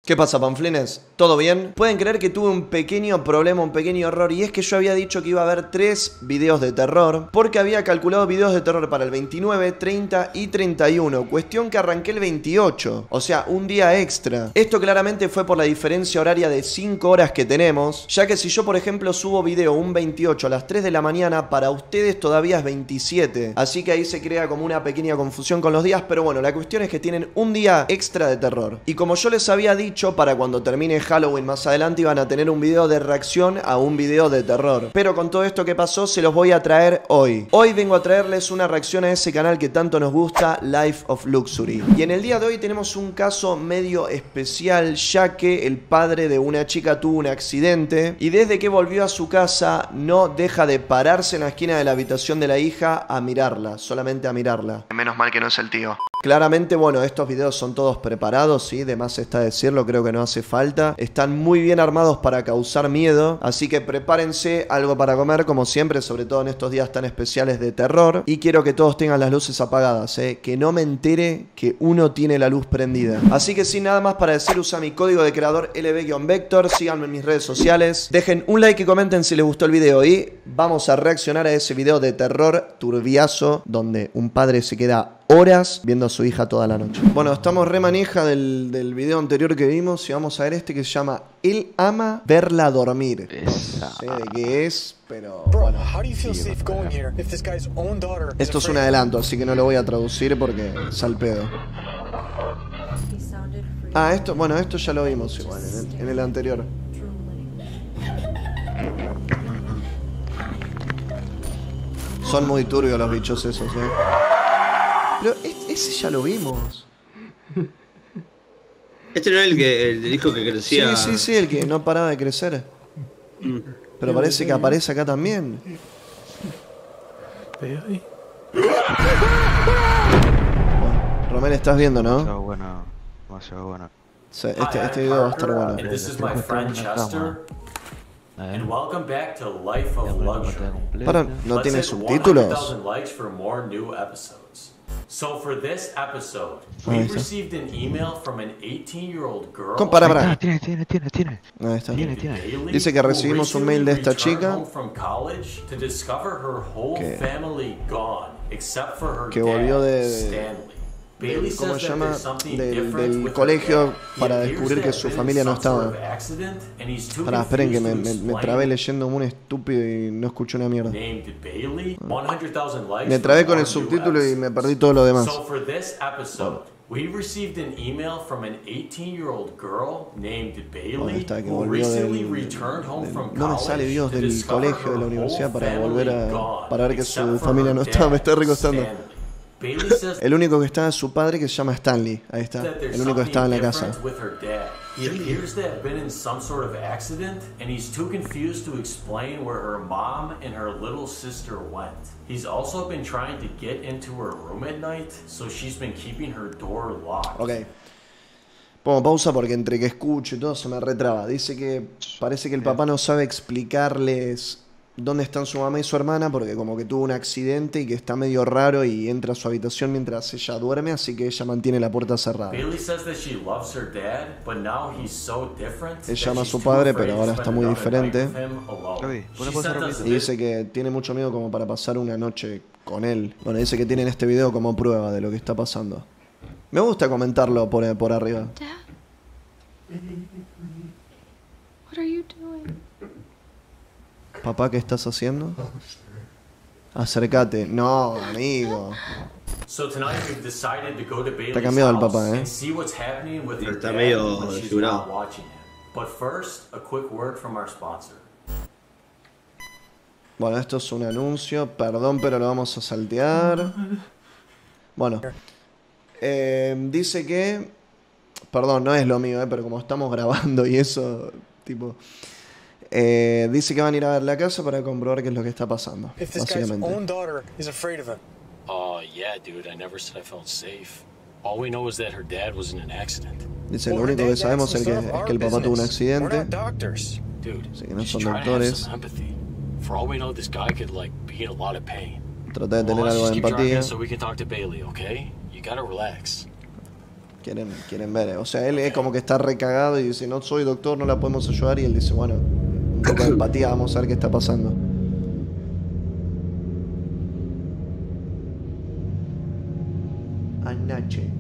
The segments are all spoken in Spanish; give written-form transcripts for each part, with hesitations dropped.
¿Qué pasa, panflines? ¿Todo bien? Pueden creer que tuve un pequeño problema, un pequeño error, y es que yo había dicho que iba a haber 3 videos de terror, porque había calculado videos de terror para el 29, 30 y 31, cuestión que arranqué el 28, o sea, un día extra. Esto claramente fue por la diferencia horaria de 5 horas que tenemos, ya que si yo, por ejemplo, subo video un 28 a las 3 de la mañana, para ustedes todavía es 27, así que ahí se crea como una pequeña confusión con los días, pero bueno, la cuestión es que tienen un día extra de terror. Y como yo les había dicho, para cuando termine Halloween más adelante iban a tener un video de reacción a un video de terror. Pero con todo esto que pasó se los voy a traer hoy. Hoy vengo a traerles una reacción a ese canal que tanto nos gusta, Life of Luxury. Y en el día de hoy tenemos un caso medio especial, ya que el padre de una chica tuvo un accidente y desde que volvió a su casa no deja de pararse en la esquina de la habitación de la hija a mirarla, solamente a mirarla. Menos mal que no es el tío. Claramente, bueno, estos videos son todos preparados, ¿sí? De más está decirlo, creo que no hace falta. Están muy bien armados para causar miedo, así que prepárense algo para comer, como siempre, sobre todo en estos días tan especiales de terror. Y quiero que todos tengan las luces apagadas, que no me entere que uno tiene la luz prendida. Así que sin nada más para decir, usa mi código de creador LB-Vector, síganme en mis redes sociales, dejen un like y comenten si les gustó el video y vamos a reaccionar a ese video de terror turbiazo donde un padre se queda horas viendo a su hija toda la noche. Bueno, estamos re manija del video anterior que vimos y vamos a ver este que se llama Él ama verla dormir. No sé de qué es, pero bueno. Esto es un adelanto, así que no lo voy a traducir porque es al pedo. Ah, esto, bueno, esto ya lo vimos igual en el anterior. Son muy turbios los bichos esos, Pero ese ya lo vimos. Este no es el hijo que crecía. Sí, el que no paraba de crecer. Pero parece que aparece acá también. Bueno, Romel, estás viendo, ¿no? Demasiado bueno. Sí, este video va a estar bueno. Para, ¿no tiene subtítulos? So for this episode, we received an email from an 18-year-old girl. Para. Tiene. Ahí está. Dice que recibimos un mail de esta chica que volvió ¿cómo se llama? Del colegio para descubrir que su familia no estaba. Pará, esperen que me trabé leyendo como un estúpido y no escuché una mierda. Me trabé con el subtítulo y me perdí todo lo demás. Bueno, está, que volvió no me sale Dios del colegio, de la universidad para ver que su familia no estaba. Me está recostando. El único que está es su padre, que se llama Stanley. Ahí está. El único que estaba en la casa. Ok. Pongo pausa porque entre que escucho y todo se me retraba. Dice que parece que el papá no sabe explicarles dónde están su mamá y su hermana, porque como que tuvo un accidente y que está medio raro y entra a su habitación mientras ella duerme, así que ella mantiene la puerta cerrada. Ella ama a su padre, pero ahora está muy diferente. Y dice que tiene mucho miedo como para pasar una noche con él. Bueno, dice que tienen este video como prueba de lo que está pasando. Me gusta comentarlo por arriba. Papá, ¿qué estás haciendo? Acércate. No, amigo. Está cambiado el papá, Está medio desfigurado. Bueno, esto es un anuncio. Perdón, pero lo vamos a saltear. Bueno. Dice que... Perdón, no es lo mío, pero como estamos grabando y eso, tipo... dice que van a ir a ver la casa para comprobar qué es lo que está pasando, básicamente. Dice, lo único que sabemos es que el papá tuvo un accidente. Así que no son doctores. Trata de tener algo de empatía. You gotta relax. Bailey says that there's something in with her dad. You need to try to have some empathy. For all we know, this guy could like be a lot of pain. Trata de tener algo de empatía. Trata de tener algo de empatía. Trata de tener algo de empatía. Trata de tener algo de empatía. quieren ver. O sea, él es como que está recagado y dice, no soy doctor, no la podemos ayudar. Y él dice, bueno, un poco de empatía, vamos a ver qué está pasando. Anache.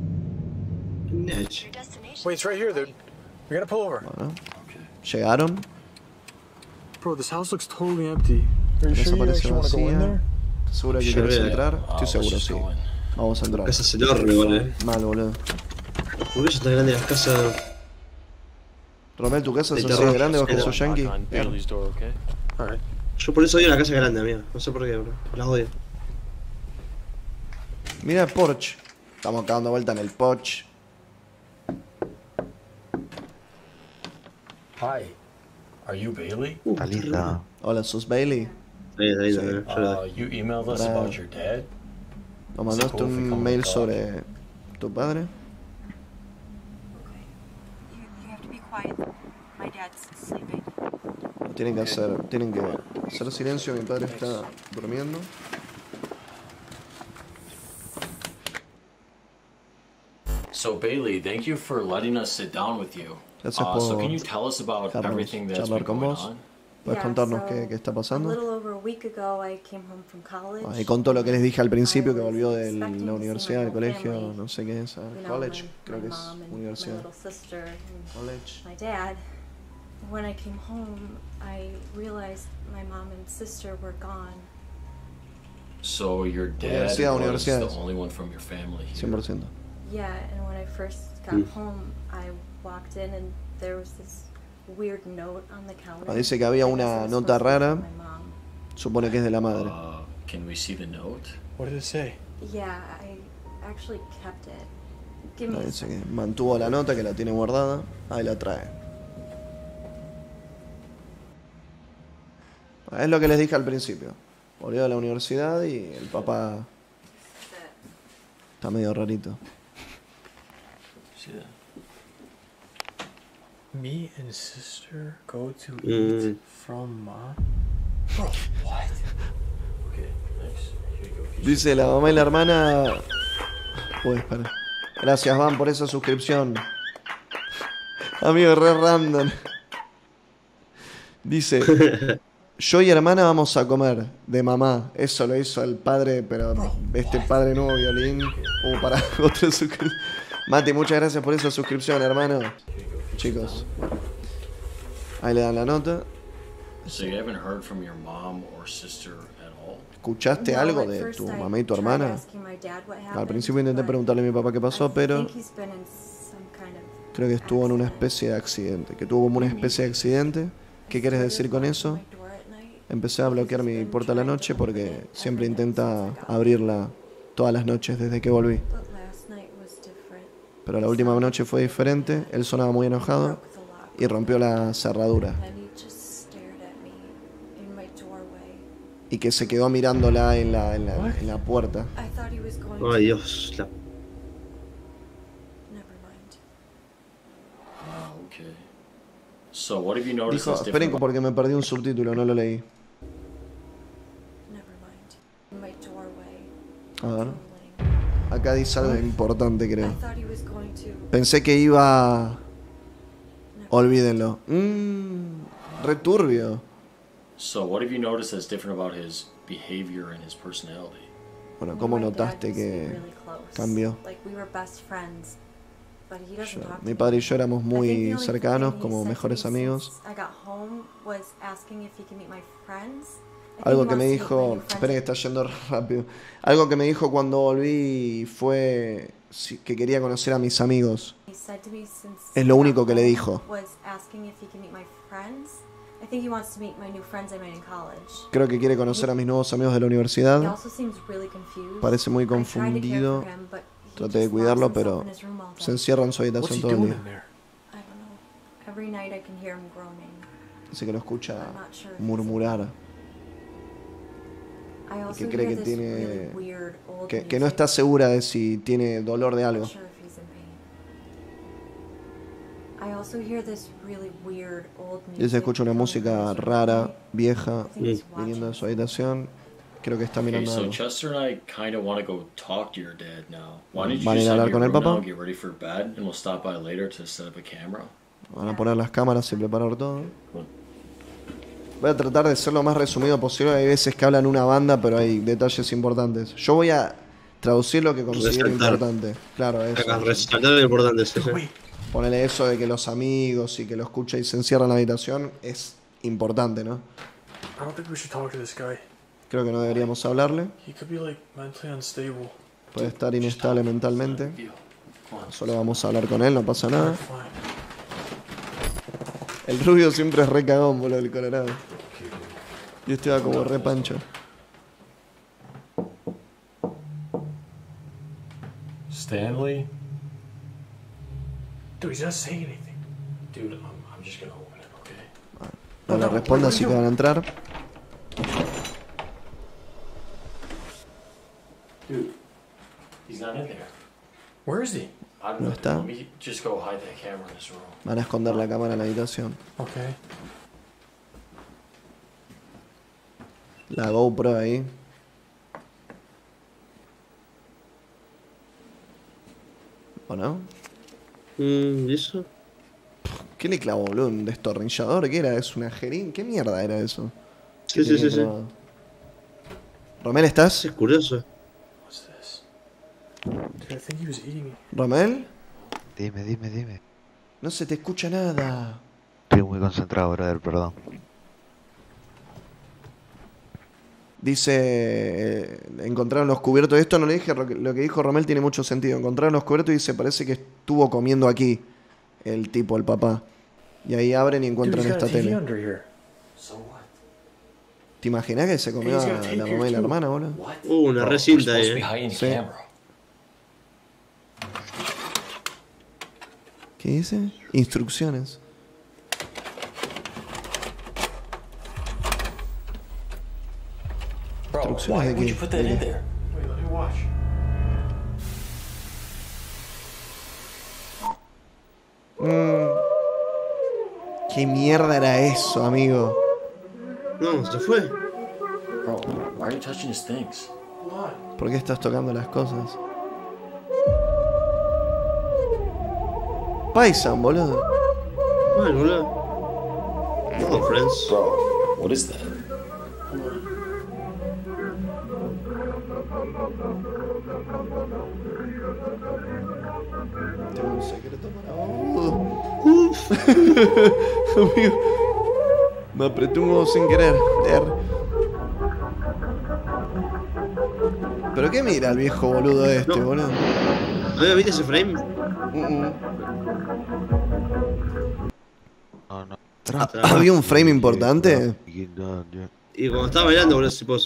Wait, it's right here, dude. We gotta pull over. Bueno, llegaron. Bro, this house looks totally empty. Are you Esa sure you parece actually want to go in vacía. there? ¿Seguro que Yo quieres creo. entrar? Estoy seguro, sí. Vamos a entrar. Casa es enorme, boludo. Mal, boludo. ¿Por qué son tan grandes las casas? Romel, ¿tu casa es De así de terror. grande o que Sí, sos yankee? Knock on Bailey's door, okay? Alright. Yo por eso odio la casa grande, amigo. No sé por qué, bro. Las odio. Mira el Porsche. Estamos acá dando vuelta en el Porsche. Hi. Are you Bailey? Está linda. Hola, ¿sos Bailey? Ahí, Sí. yo la... You emailed us Hola. about your dad? ¿Nos mandaste un mail sobre tu padre? You have to be quiet. My dad's sleeping. Tienen que hacer silencio, mi padre está durmiendo. So Bailey, thank you for letting us sit down with you. Gracias So por can you tell us about dejarnos everything that's charlar been con going vos. on? ¿Puedes contarnos qué está A pasando? little over a week ago, I came home from college. Y contó lo que les dije al principio, que I was volvió de expecting la to see universidad, my del whole colegio, family. no sé qué es, You know, college, my creo que es mom and universidad. my little sister and College. my dad. When I came home, I realized my mom and sister were gone. So your dad was Universidades. the only one from your family here. 100%. Yeah, and when I first got home, I walked in and there was this weird note on the counter. Dice que había I guess una it was nota supposed to be rara. from my mom. Supone que es de la madre. Can we see the note? What did it say? Yeah, I actually kept it. Give me a Dice que second. mantuvo la nota, que la tiene guardada. Ahí la trae. Es lo que les dije al principio. Volvió de la universidad y el papá está medio rarito. See that? Me and sister go to eat from mom? Bro, what? Okay, thanks. Here you go. Dice la mamá y la hermana. Uy, espera. Gracias, Van, por esa suscripción. Amigo, re random. Dice: yo y hermana vamos a comer de mamá. Eso lo hizo el padre, pero este padre nuevo violín. Para otra suscripción. Mati, muchas gracias por esa suscripción, hermano. Chicos, ahí le dan la nota. So you haven't heard from your mom or sister at all? ¿Escuchaste No, algo at de first tu I mamá y tu tried hermana? asking my dad what Al happened, principio intenté but preguntarle a mi papá qué pasó, I pero think he's been in some kind of creo que estuvo en una accident. especie de accidente. Que tuvo como una especie de accidente. ¿Qué quieres decir con eso? Empecé a bloquear mi puerta a la noche porque siempre intenta abrirla todas las noches desde que volví. But last night was different. Pero la última noche fue diferente. Él sonaba muy enojado Broke the lock. y rompió la cerradura. And he just stared at me in my doorway. Y que se quedó mirándola en la puerta. I thought he was going Ay, Dios. La... Never mind. Okay. So what have you noticed Dijo, that's esperen different? porque me perdí un subtítulo, no lo leí. Never mind. In my doorway. A ver, Trembling. acá dice algo importante, creo. I thought he was going to. Pensé que iba... Never Olvídenlo. Returbio. So what have you noticed that's different about his behavior and his personality? Bueno, ¿cómo My dad notaste used to be que really close. cambió? Like we were best friends. But he doesn't talk to Mi me. padre y yo éramos I think the muy only cercanos, thing he como said to mejores me amigos. since I got home was asking if he could meet my friends. I think Algo he que me wants to meet my dijo, new friends. esperen que está yendo rápido. Algo que me dijo cuando volví fue que quería conocer a mis amigos. He said to me since Es lo he único got que le home dijo. was asking if he could meet my friends. I think he wants to meet my new friends I made in college. Creo que quiere conocer a mis nuevos amigos de la He universidad. also seems really confused. Parece muy I tried to care confundido. for him, but he Traté de just cuidarlo, locks himself pero in his room all day. se encierra en su What's habitación he todo el doing día. in there? I don't know. Every night I can hear him groaning. Dice que lo escucha I'm not sure if he's murmurar. I also que cree hear que this tiene- really weird old Que no music. está segura de si tiene dolor de I'm algo. not sure if he's in pain. I also hear this really weird old music. Dice que escucha una coming música from his room. rara, vieja, I think he's viniendo de watching su habitación. Creo que está Okay, mirando so algo. Chester and I kind of want to go talk to your dad now. Why don't you ¿Van a ir just a head hablar to con your el room papá? now, get ready for bed, and we'll stop by later to set up a camera? Van a poner las cámaras y preparar todo. Voy a tratar de ser lo más resumido posible. Hay veces que hablan una banda, pero hay detalles importantes. Yo voy a traducir lo que considero Resaltar. importante. Claro, Acá, eso. resaltar lo importante es eso. Wait. Ponerle eso de que los amigos y que lo escucha y se encierra en la habitación es importante, ¿no? I don't think we should talk to this guy. Creo que no deberíamos hablarle. He could be like mentally unstable. Puede estar inestable mentalmente. Feel. Come on. Solo vamos a hablar con él, no pasa nada. Fine. El rubio siempre es re cagón, boludo, el colorado. Y este va como re pancho. Stanley? Dude, he's not saying anything. Dude, I'm just gonna open it, okay? No le responde, así que van a entrar. Dude, he's not in there. Where is he? I don't No know. está. Let me just go hide that camera in this room. Van a esconder la cámara en la habitación. Okay. La GoPro ahí. ¿O no? ¿Y eso? ¿Qué le clavó, boludo? ¿Un destornillador? ¿Qué era? ¿Es una jeringa? ¿Qué mierda era eso? Sí, sí, sí, sí. ¿Romel, estás? Es curioso. What's this? Dude, I think he was eating me. ¿Romel? Dime. No se te escucha nada. Estoy muy concentrado, brother, perdón. Dice, encontraron los cubiertos. Esto no le dije, lo que dijo Romel tiene mucho sentido. Encontraron los cubiertos y dice, parece que estuvo comiendo aquí el tipo, el papá. Y ahí abren y Dude, encuentran he's got esta a TV tele. under here. So what? ¿Te imaginas que se comió He's a got tape la here mamá y la too. hermana, boludo? What? Una Bro, recinta we're ahí, supposed to be hiding the Sí. camera. ¿Qué dice? Instrucciones. Bro, Instrucciones why de would qué? you put that ¿De in qué? there? Wait, let me watch. ¿Qué mierda era eso, amigo? No, se fue. Bro, why are you touching his things? Hold on. ¿Por qué estás tocando las cosas? Paisan, boludo. Mal, boludo. No, friends. Bro, what is that? Tengo un secreto para vos. Amigo. Me apreté un huevo sin querer. ¿Pero qué mira el viejo boludo este, No. boludo? ¿Había visto ese frame? No. ¿Había un frame importante? Y cuando estaba bailando, boludo, tipo...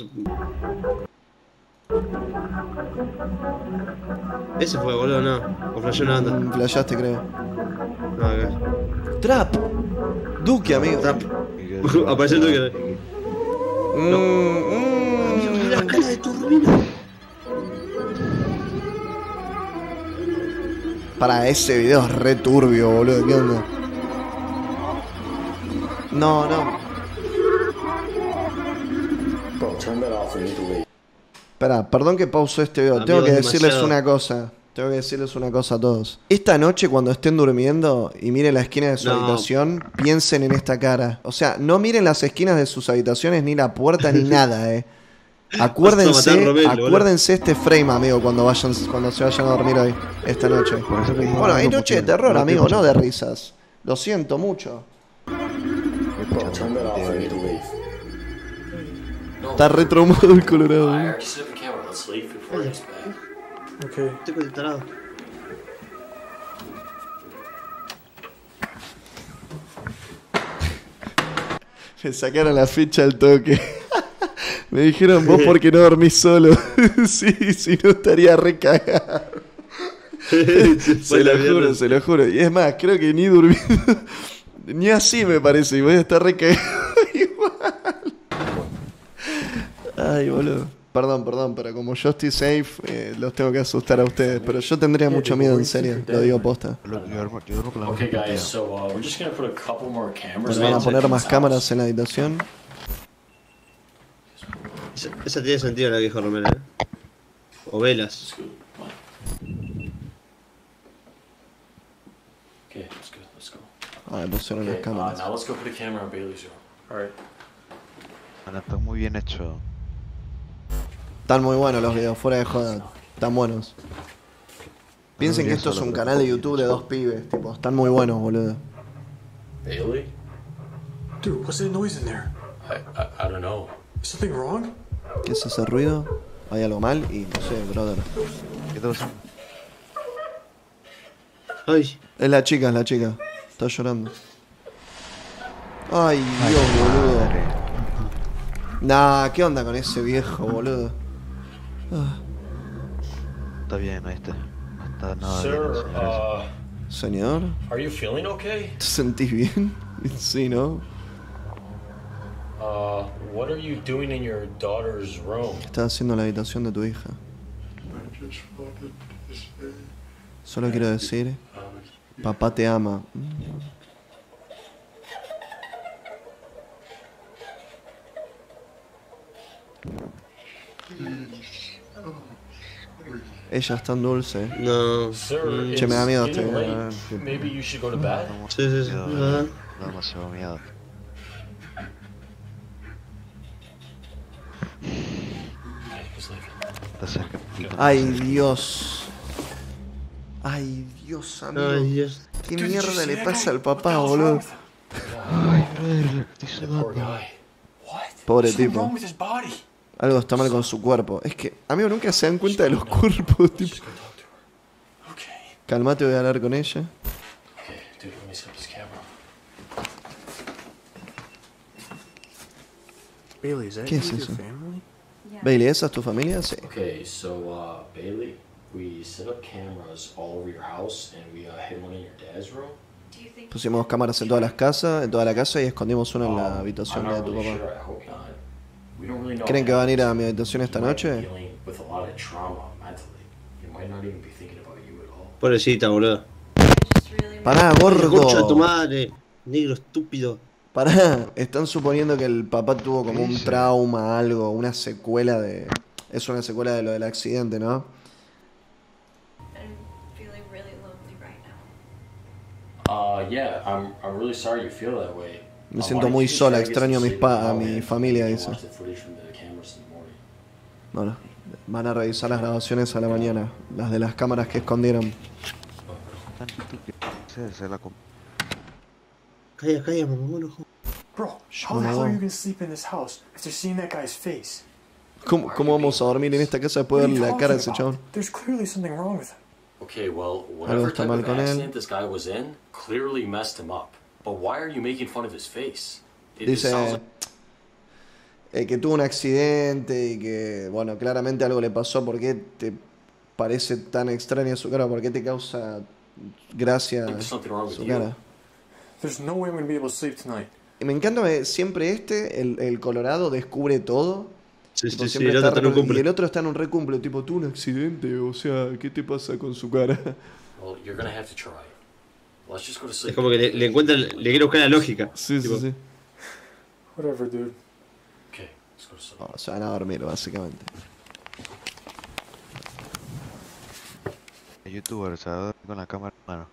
Ese fue, boludo, no. O flasheó una banda. Flashaste, creo. No, acá. Trap. Duque, amigo. Trap. Apareció el Duque. La cara de turbina. Para ese video es re turbio, boludo. ¿Qué onda? No. Bro, turn that off. We need to leave. Espera, perdón que pauso este video. Tengo Amigo, que es decirles demasiado. una cosa. Tengo que decirles una cosa a todos. Esta noche, cuando estén durmiendo y miren la esquina de su No. habitación, piensen en esta cara. O sea, no miren las esquinas de sus habitaciones, ni la puerta, ni nada, Acuérdense, Vas a matar a Romel, boludo. acuérdense este frame, amigo, cuando se vayan a dormir hoy, esta noche. Por eso le digo, Bueno, hay no, noche de porque terror, no te amigo, no escucho. de risas. Lo siento mucho. Bro, turn that off. We need to leave. No, Está re traumado el colorado. I boludo. already set up the camera. Let's leave before he gets back. Okay. Estoy con el tarado. Me sacaron la ficha al toque. Me dijeron, vos porque no dormís solo. Sí, si no estaría re cagado. Se lo juro. Y es más, creo que ni durmiendo, ni así me parece. Y voy a estar re cagado igual. Ay, boludo. Perdón, pero como yo estoy safe, los tengo que asustar a ustedes. Pero yo tendría mucho miedo, en serio. Lo digo posta. Yo duermo con la Okay, música guys. prendida. So we're just gonna put a couple more cameras. Nos van a inside poner this más house. cámaras en la habitación. Esa tiene sentido la que dijo Romero, O velas. Okay, let's go. Let's go. Ah, me pusieron las Okay, cámaras. now let's go put a camera on Bailey's room. Alright. Bueno, está muy bien hecho. Están muy buenos los videos, fuera de joda. Están buenos. Piensen que esto es un canal de YouTube de dos pibes, tipo, están muy buenos, boludo. Bailey? Dude, what's that noise in there? I don't know. Is something wrong? ¿Qué es ese ruido? Hay algo mal y no sé, brother. ¿Qué tal? Ay, Es la chica, Está llorando. Ay, Dios, boludo. Nah, ¿qué onda con ese viejo, boludo? Está bien, ¿viste? No está nada Sir, bien, señores. Señor, are you feeling okay? ¿te sentís bien? Sí, ¿no? What are you doing in your daughter's room? ¿Qué estás haciendo en la habitación de tu hija? Solo quiero decir, papá te ama. Ella es tan dulce. no. Sir, Che, me da miedo it's getting este- late. Maybe you should go to bed. Sí, sí, sí. Miedo, da demasiado miedo. Okay, who's leaving? Está cerca. Ay, Dios. Ay, Dios, amigo. Ay, Dios. ¿Qué Dude, did you mierda see le that pasa guy? al papá, What the hell's wrong boludo? with him? Ay, brother, estoy The poor sudando. guy. What? Pobre What's something tipo. wrong with his body? Algo está mal con su cuerpo. Es que, amigo, nunca se dan cuenta de los cuerpos, tipo. Just go talk to her. Okay. Calmate, voy a hablar con ella. Okay, dude, let me set up this camera. Bailey, is that ¿Qué you es with eso? your family? Yeah. Bailey, ¿esa es tu familia? Sí. Okay, so, Bailey, we set up cameras all over your house and we hid one in your dad's room. Do you think Pusimos cámaras en todas las casas, en toda la casa y escondimos una en la habitación I'm de not tu really papá. sure. I hope not. We don't really know ¿Creen que what van a ir a happened. mi habitación esta You might be noche? dealing with a lot of trauma mentally. You might not even be thinking about you at all. Pobrecita, boludo. just really Pará, Concha de tu gordo. madre. Negro estúpido. Pará, están suponiendo que el papá tuvo como ¿Qué un dice? trauma, algo, una secuela de... Es una secuela de lo del accidente, ¿no? I'm feeling really lonely right now? Yeah, I'm really sorry you feel that way. Me siento muy sola, extraño a mi familia, dice. Bueno, van a revisar las grabaciones a la mañana, las de las cámaras que escondieron. Tan estúpido. Se la comp- Calla, calla, mamá, bueno. Bro, how the hell are you gonna sleep in this house after seeing that guy's face? ¿Cómo vamos a dormir en esta casa después What de are ver you la cara de talking ese about? chabón? There's clearly something wrong with him. Okay, well, Algo whatever está type mal of con él. accident this guy was in clearly messed him up. But why are you making fun of his face? It Dice sounds like que tuvo un accidente y que, bueno, claramente algo le pasó. ¿Por qué te parece tan extraña su cara? ¿Por qué te causa gracia there's something wrong with su you. cara? There's no way I'm gonna be able to sleep tonight. Y me encanta que siempre el Colorado descubre todo. Sí, Tipo, sí, sí. siempre El otro está en un y cumple. el otro está en un recumple, tipo, tuvo un accidente, o sea, ¿qué te pasa con su cara? Well, you're gonna have to try. Let's just go to Es sleep. como que le encuentra, le quiere buscar la lógica. Sí, Tipo, sí, sí. Whatever, dude. Okay, let's go to sleep. No, se van a dormir, básicamente. El youtuber, o sea, duerme con la cámara en mano.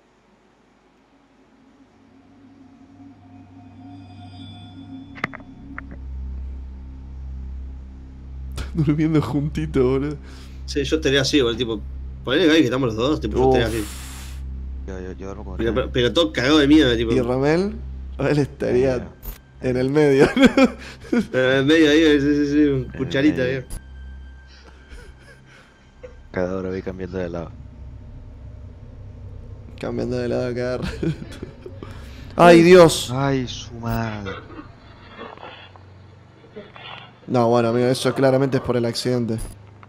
Durmiendo juntito, boludo. Sí, yo estaría así, boludo. Tipo, ponele que estamos los dos, tipo, yo Uf. estaría así. Yo duermo con Pero todo cagado de miedo, tipo. Y Ramel, él estaría en el medio. En medio ahí, sí, sí, sí, cucharita, medio. ahí. Cada hora voy cambiando de lado. Cambiando de lado a cada rato. ¡Ay, Dios! Ay, su madre. No, bueno, amigo, eso claramente es por el accidente.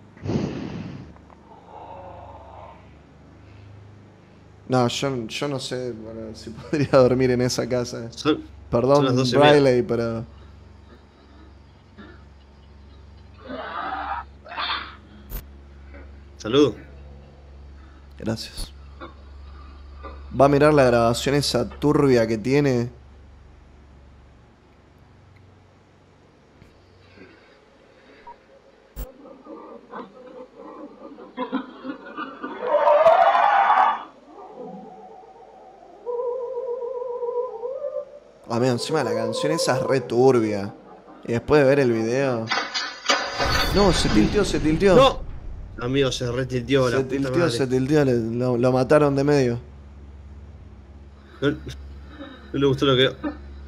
No, yo no sé bueno, si podría dormir en esa casa. Son Perdón, las 12:30. Briley, pero... Salud. Gracias. Va a mirar la grabación esa turbia que tiene. Amigo, encima la canción esa es re turbia. Y después de ver el video... No, se tilteó. ¡No! Amigo, se retilteó la Se puta tilteó, madre. se tilteó. Lo mataron de medio. No, no le gustó lo que...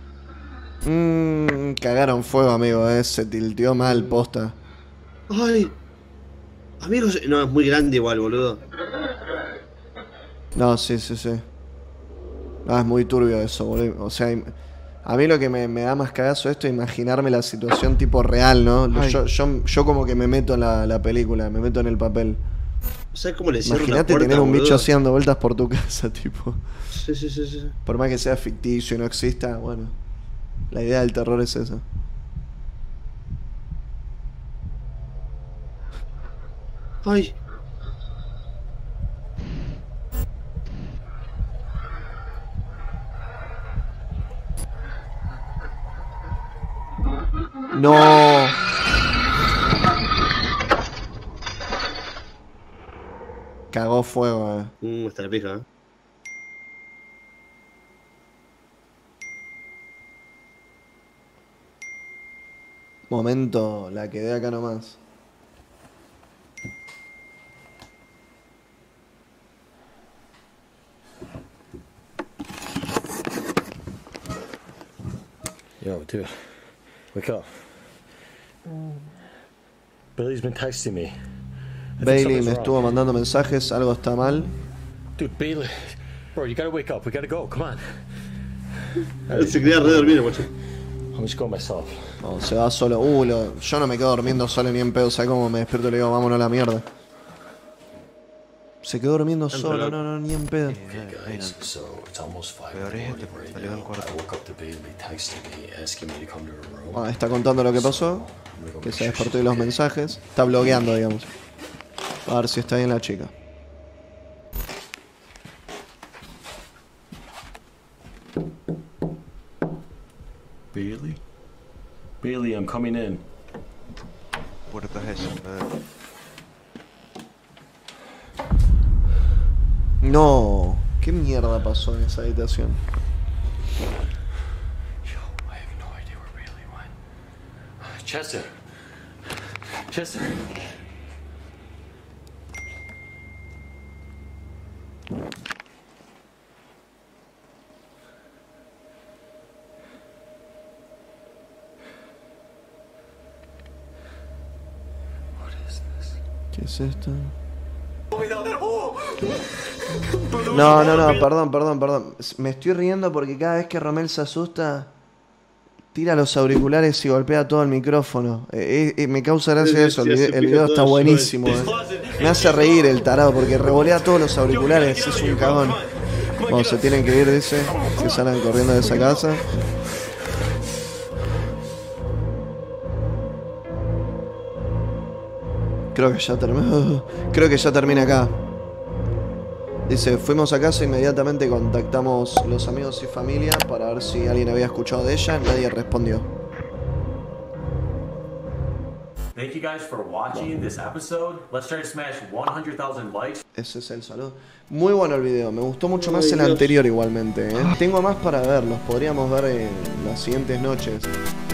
Cagaron fuego, amigo, se tilteó mal, posta. ¡Ay! Amigo, no, es muy grande igual, boludo. No, sí. No, es muy turbio eso, boludo. O sea, a mí lo que me da más cagazo esto es imaginarme la situación tipo real, ¿no? Yo como que me meto en la película, me meto en el papel. ¿Sabes cómo le cierro una Imagínate puerta, tener un boludo? bicho así dando vueltas por tu casa, tipo. Sí. Por más que sea ficticio y no exista, bueno. La idea del terror es esa. ¡Ay! ¡No! Cagó fuego, Está la pija, ¿eh? Momento, la quedé acá nomás. Yo, dude, wake up. Billy's been texting me. I think Bailey something's me wrong. estuvo mandando mensajes, algo está mal. Dude, Bailey, bro, you gotta wake up. We gotta go. Come on. Se quería re dormir, guacho. I'm just going myself. No, se va solo. Yo no me quedo durmiendo solo ni en pedo. ¿Sabes cómo me despierto y le digo, vámonos a la mierda? Se quedó durmiendo solo, no, ni en pedo. Guys, so it's almost 5 Peor es a.m. este, right salió del now. cuarto. I woke up to Bailey texting me, asking me to come to her room. Está contando lo que pasó. I'm gonna go Que make se sure despertó y she's los okay. mensajes. Está bloqueando, digamos. A ver si está bien la chica. Bailey? Bailey, I'm coming in. Puertas esas, No. ¿Qué mierda pasó en esa habitación? Yo, I have no idea where Bailey went. Chester. Chester. What is this? ¿Qué es esto? No, perdón. Me estoy riendo porque cada vez que Romel se asusta, tira los auriculares y golpea todo el micrófono. Me causa gracia eso, el video está buenísimo. Me hace reír el tarado porque revolea todos los auriculares, es un cagón. Bueno, se tienen que ir, dice, que salgan corriendo de esa casa. Creo que ya termina acá. Dice, fuimos a casa e inmediatamente contactamos los amigos y familia para ver si alguien había escuchado de ella. Nadie respondió. Thank you guys for watching this episode. Let's try to smash 100,000 likes. Ese es el saludo. Muy bueno el video, me gustó mucho más el anterior igualmente. Tengo más para ver, los podríamos ver en las siguientes noches.